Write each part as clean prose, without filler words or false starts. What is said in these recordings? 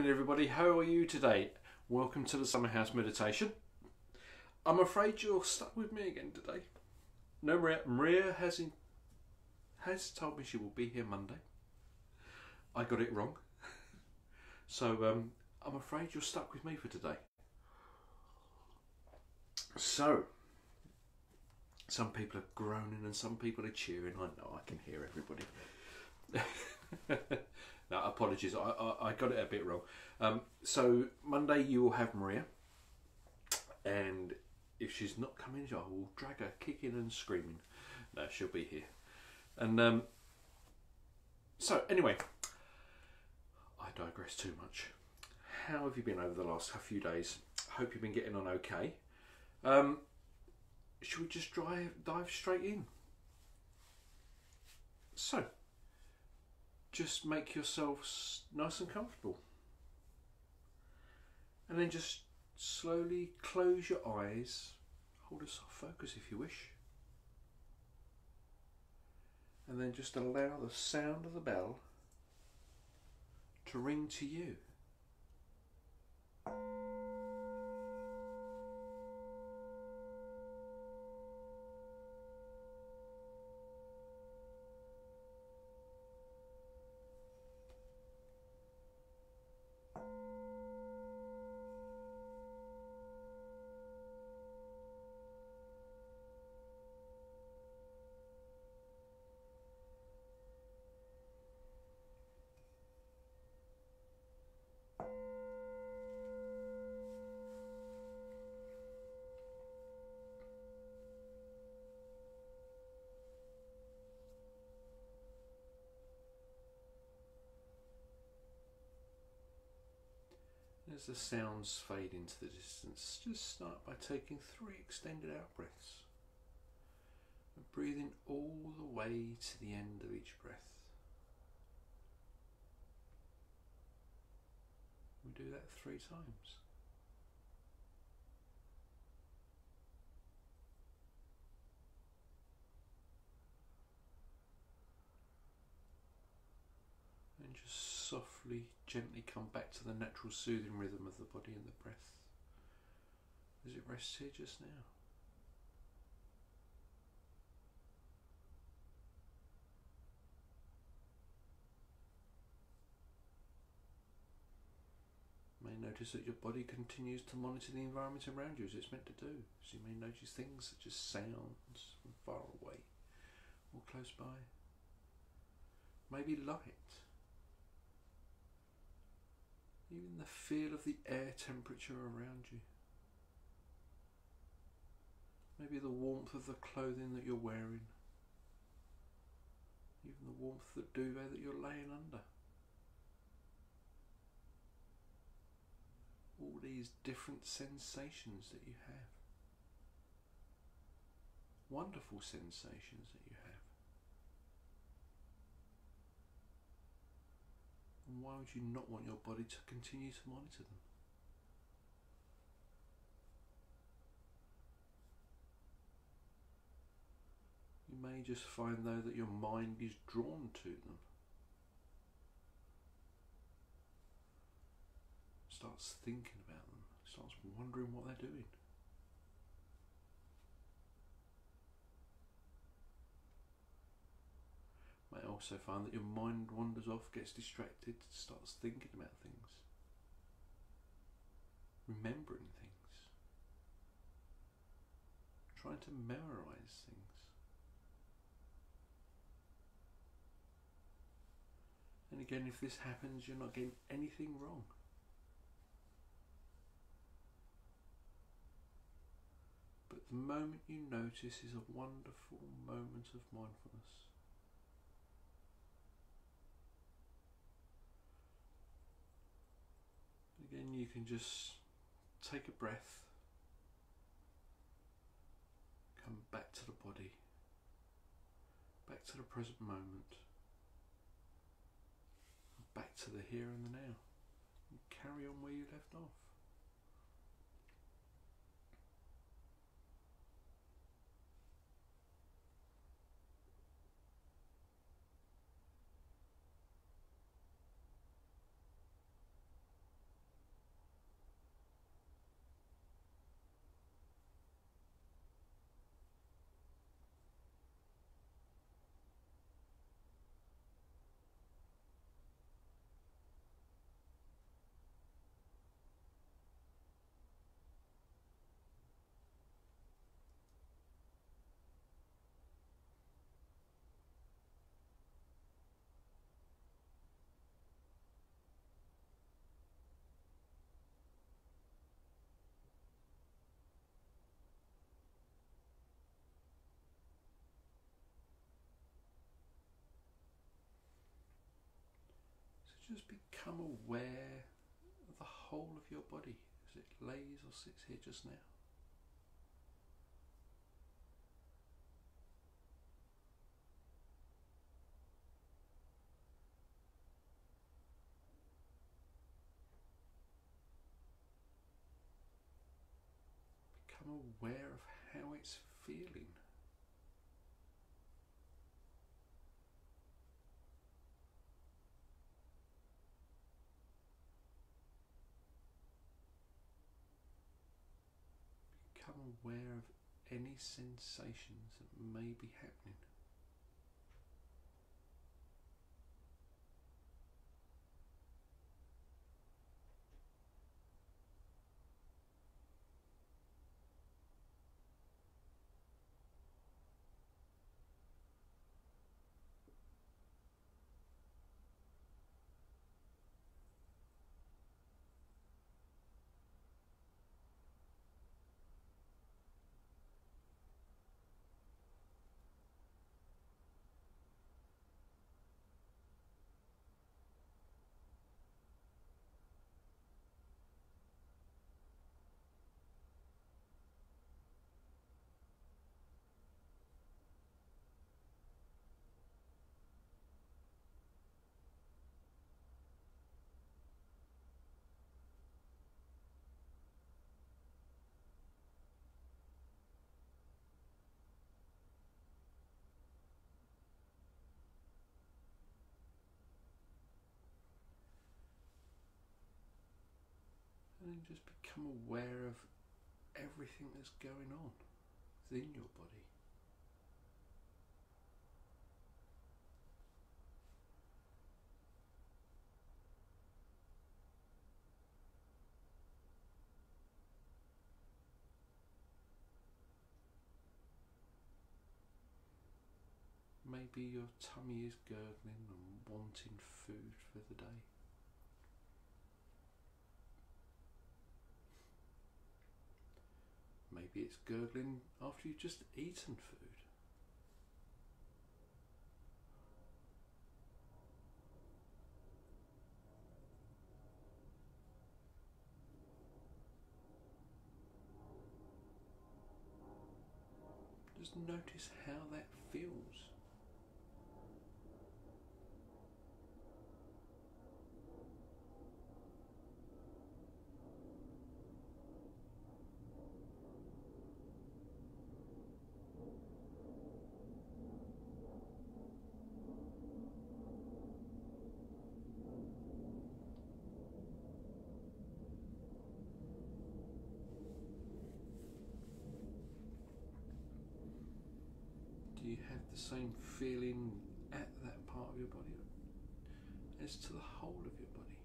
morning everybody, how are you today? Welcome to the Summerhouse Meditation. I'm afraid you're stuck with me again today. No, Maria has told me she will be here Monday. I got it wrong. So I'm afraid you're stuck with me for today. So, some people are groaning and some people are cheering. I know, I can hear everybody. No, apologies, I got it a bit wrong. So Monday you will have Maria, and if she's not coming, I will drag her kicking and screaming. No, she'll be here. And so anyway, I digress too much. How have you been over the last few days? Hope you've been getting on okay. Should we just dive straight in? So, just make yourselves nice and comfortable. And then just slowly close your eyes. Hold a soft focus if you wish. And then just allow the sound of the bell to ring to you. As the sounds fade into the distance, just start by taking 3 extended out breaths and breathing all the way to the end of each breath. We do that 3 times. And just softly, gently come back to the natural soothing rhythm of the body and the breath as it rests here just now. You may notice that your body continues to monitor the environment around you as it's meant to do. So you may notice things such as sounds from far away or close by. Maybe light. Even the feel of the air temperature around you. Maybe the warmth of the clothing that you're wearing. Even the warmth of the duvet that you're laying under. All these different sensations that you have. Wonderful sensations that you have. And why would you not want your body to continue to monitor them? You may just find though that your mind is drawn to them. Starts thinking about them, starts wondering what they're doing. Might also find that your mind wanders off, gets distracted, starts thinking about things, remembering things, trying to memorize things. And again, if this happens, you're not getting anything wrong. But the moment you notice is a wonderful moment of mindfulness. Again, you can just take a breath, come back to the body, back to the present moment, back to the here and the now, and carry on where you left off. Just become aware of the whole of your body as it lays or sits here just now. Become aware of how it's feeling. Become aware of any sensations that may be happening. And then just become aware of everything that's going on within your body. Maybe your tummy is gurgling and wanting food for the day. Maybe it's gurgling after you've just eaten food. Just notice how that feels. Do you have the same feeling at that part of your body as to the whole of your body?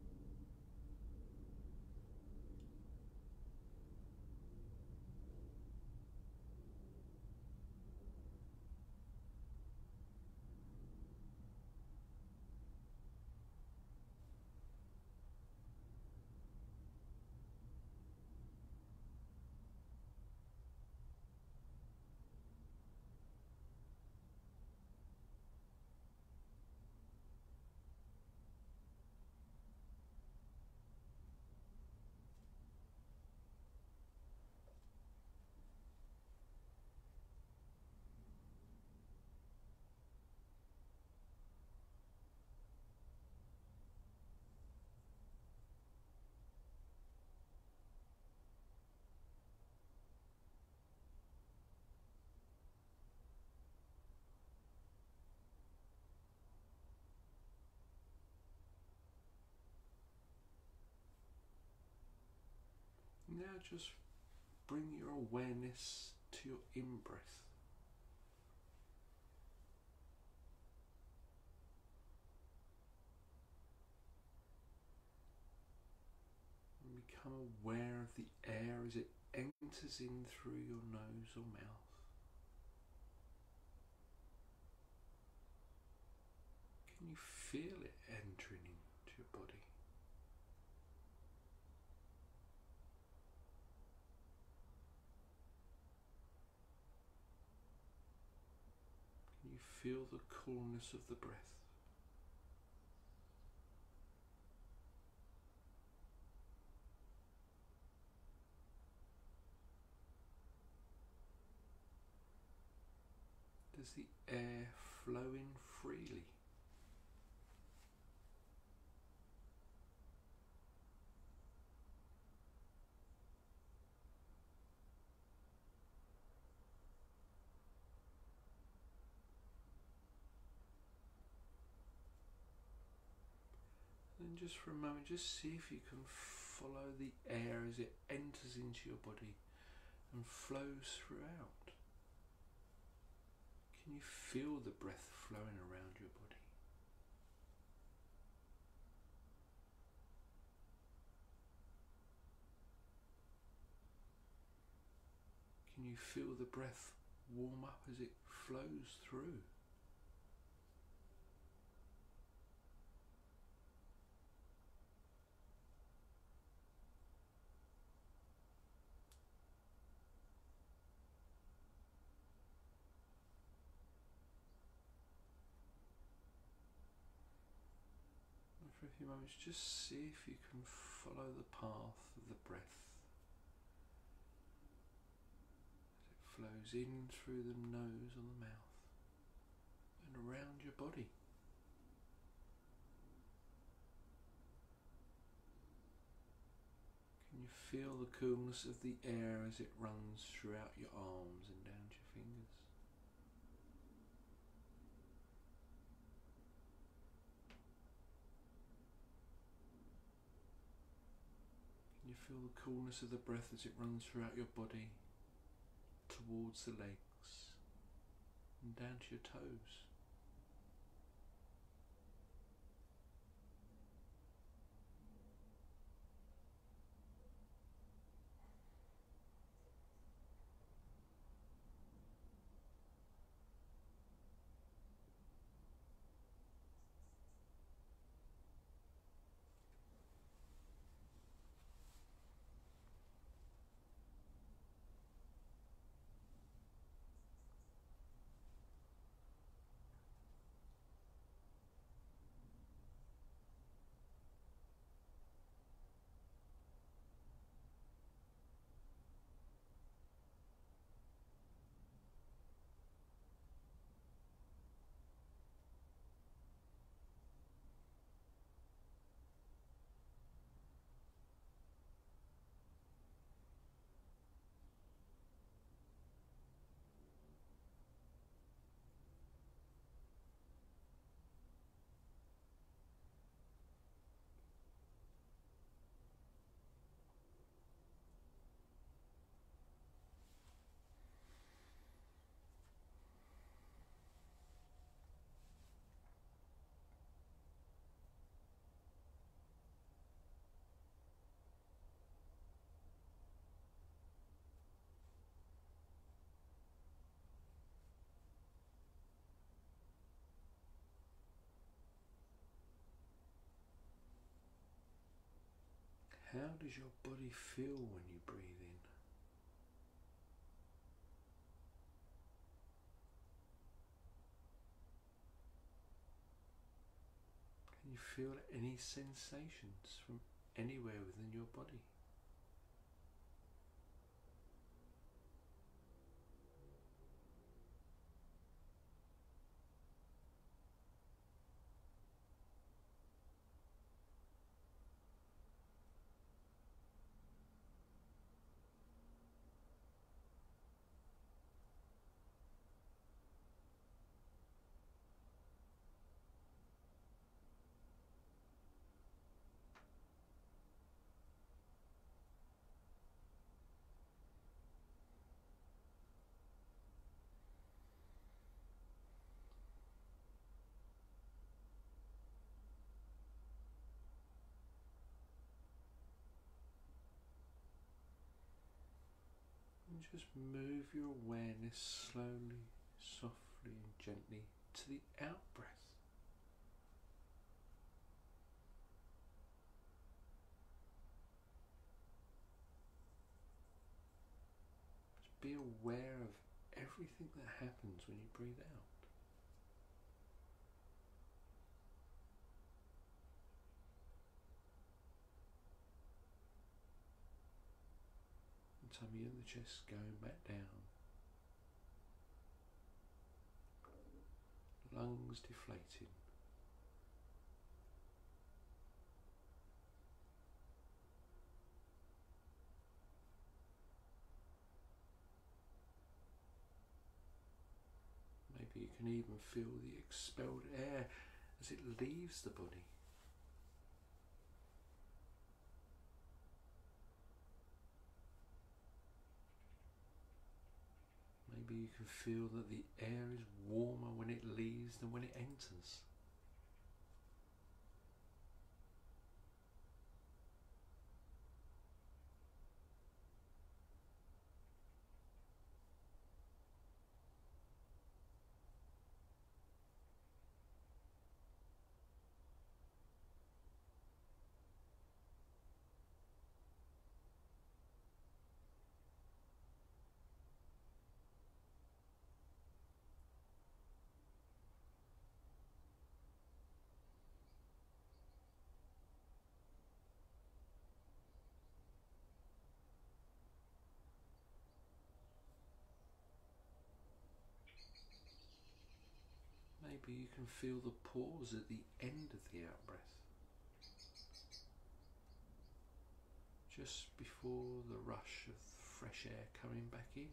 Now just bring your awareness to your in-breath. And become aware of the air as it enters in through your nose or mouth. Can you feel it entering into your body? Can you feel the coolness of the breath? Does the air flow in freely? And just for a moment, just see if you can follow the air as it enters into your body and flows throughout. Can you feel the breath flowing around your body? Can you feel the breath warm up as it flows through? For a few moments, just see if you can follow the path of the breath as it flows in through the nose and the mouth and around your body. Can you feel the coolness of the air as it runs throughout your arms and down to your fingers? Can you feel the coolness of the breath as it runs throughout your body towards the legs and down to your toes? How does your body feel when you breathe in? Can you feel any sensations from anywhere within your body? And just move your awareness slowly, softly and gently to the out breath. Just be aware of everything that happens when you breathe out. Tummy and the chest going back down. lungs deflating. Maybe you can even feel the expelled air as it leaves the body. Maybe you can feel that the air is warmer when it leaves than when it enters. Maybe you can feel the pause at the end of the out-breath, just before the rush of fresh air coming back in.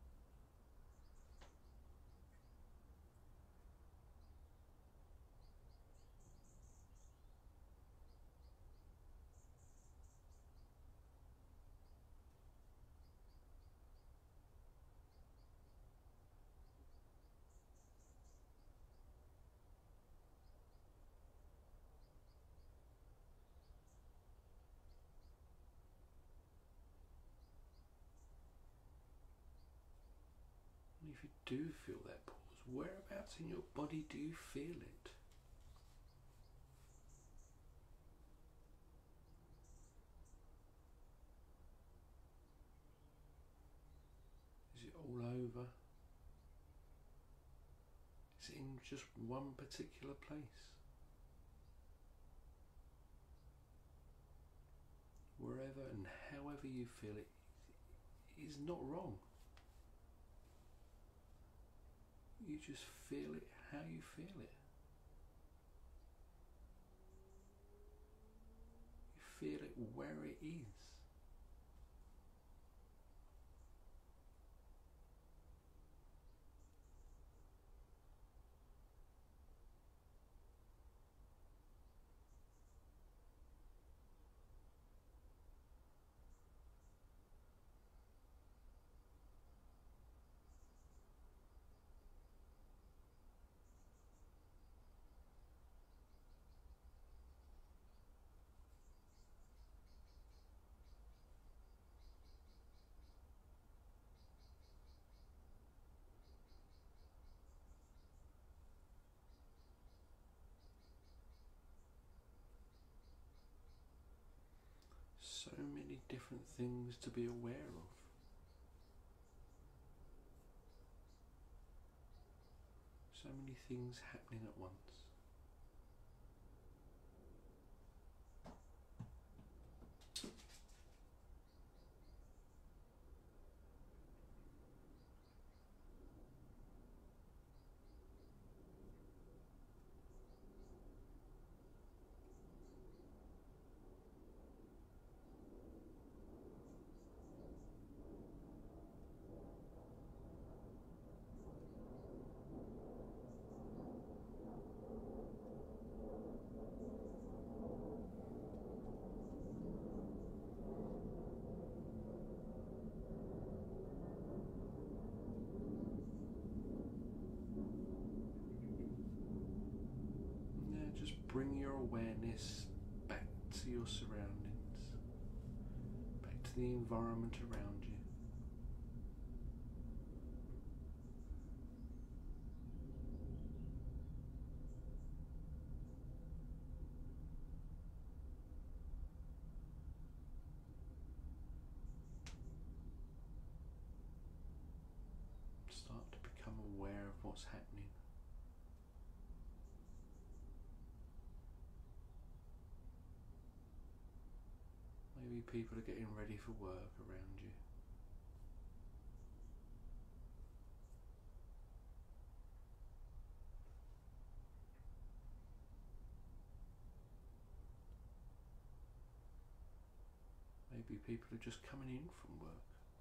And if you do feel that pause, whereabouts in your body do you feel it? Is it all over? Is it in just one particular place? Wherever and however you feel it is not wrong. You just feel it how you feel it. You feel it where it is. So many different things to be aware of. So many things happening at once. Just bring your awareness back to your surroundings, back to the environment around you. Start to become aware of what's happening. Maybe people are getting ready for work around you. Maybe people are just coming in from work.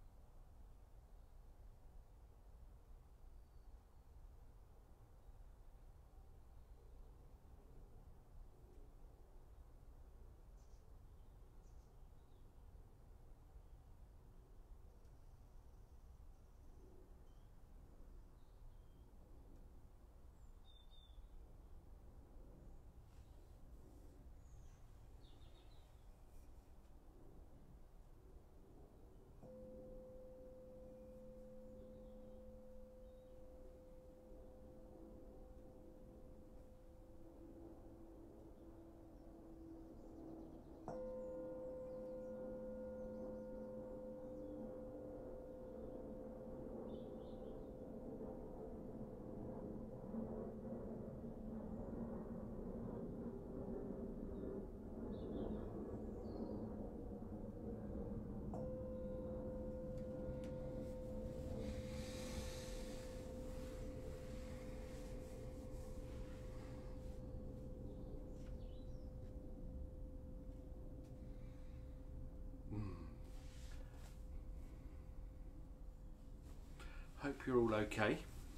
Hope you're all okay.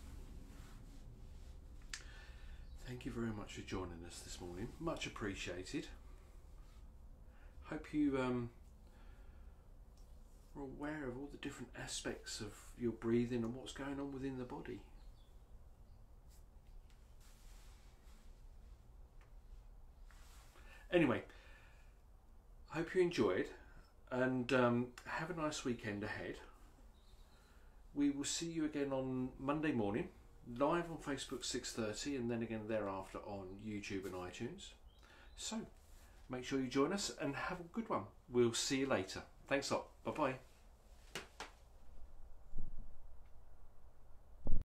Thank you very much for joining us this morning. Much appreciated. Hope you are aware of all the different aspects of your breathing and what's going on within the body. Anyway, hope you enjoyed, and have a nice weekend ahead. We will see you again on Monday morning, live on Facebook 6:30, and then again thereafter on YouTube and iTunes. So make sure you join us and have a good one. We'll see you later. Thanks a lot. Bye bye.